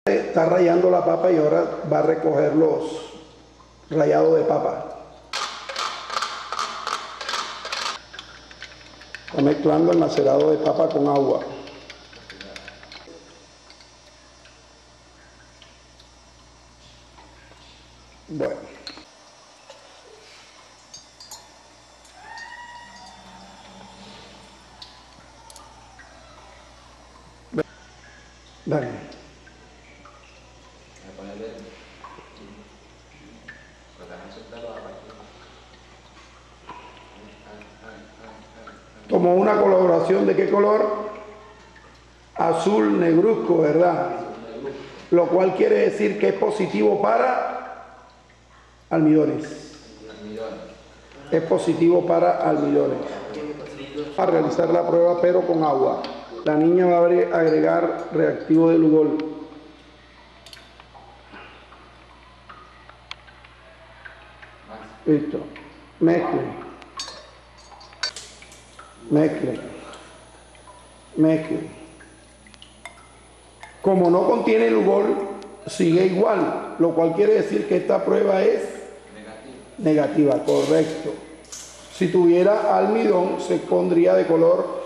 Está rayando la papa y ahora va a recoger los rayados de papa. Está mezclando el macerado de papa con agua. Bueno. Dale. Como una coloración de qué color? Azul negruzco, ¿verdad? Lo cual quiere decir que es positivo para almidones. Es positivo para almidones. A realizar la prueba pero con agua. La niña va a agregar reactivo de Lugol. Listo. Mezcle. Mezcle. Mezcle. Como no contiene Lugol, sigue igual, lo cual quiere decir que esta prueba es negativa, correcto. Si tuviera almidón, se pondría de color